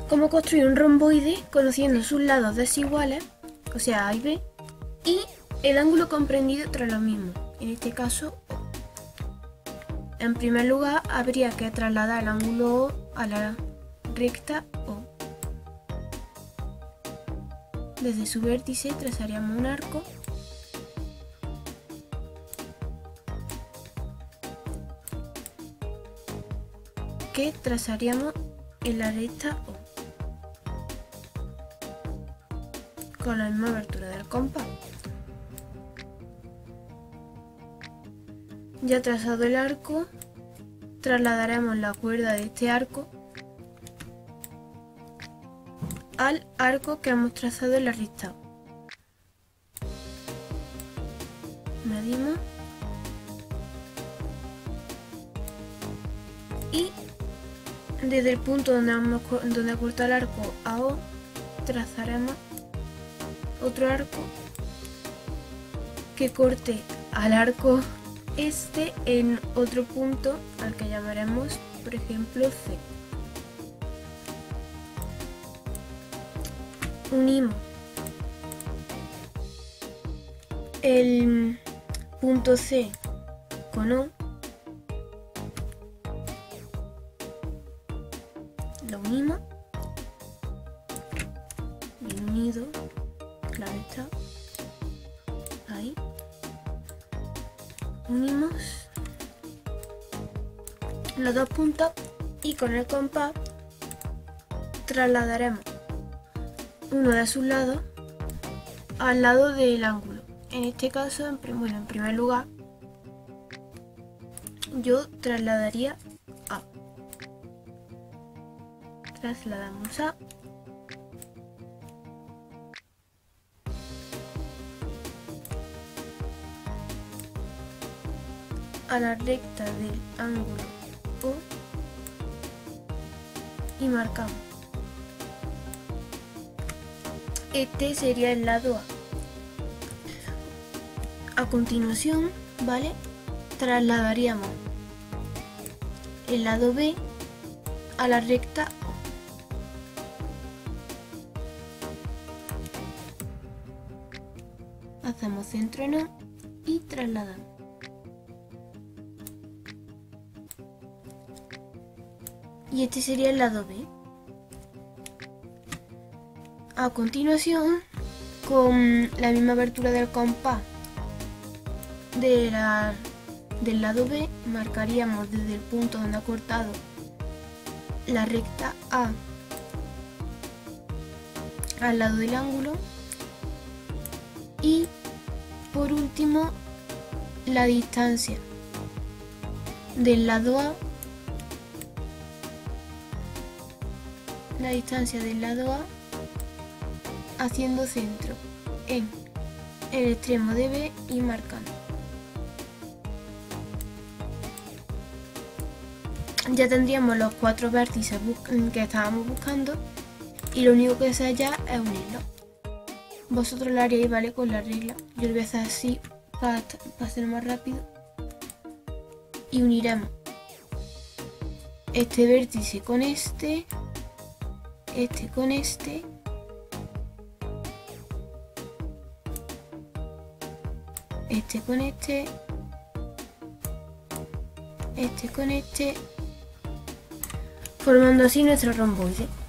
cómo construir un romboide conociendo sus lados desiguales, o sea A y B, y el ángulo comprendido entre los mismos, en este caso O. En primer lugar, habría que trasladar el ángulo O a la recta O. Desde su vértice trazaríamos un arco que trazaríamos en la recta O con la misma abertura del compás. Ya trazado el arco, trasladaremos la cuerda de este arco al arco que hemos trazado en la recta O. Medimos y desde el punto donde corta el arco a O, trazaremos otro arco que corte al arco este en otro punto al que llamaremos, por ejemplo, C. Unimos el punto C con O, lo unimos, bien unido, claro está, ahí, unimos los dos puntos y con el compás trasladaremos uno de sus lados al lado del ángulo. En este caso, en primer lugar, yo trasladaría A. Trasladamos a la recta del ángulo O y marcamos. Este sería el lado A. A continuación, ¿vale? Trasladaríamos el lado B a la recta O. Hacemos centro en O y trasladamos. Y este sería el lado B. A continuación, con la misma abertura del compás del lado B, marcaríamos desde el punto donde ha cortado la recta A al lado del ángulo y por último la distancia del lado A, haciendo centro en el extremo de B y marcando. Ya tendríamos los 4 vértices que estábamos buscando y lo único que se haya es unirlos. Vosotros lo haréis, ¿vale? Con la regla. Yo lo voy a hacer así para hacerlo más rápido. Y uniremos este vértice con este con este, con este con este, formando así nuestro romboide.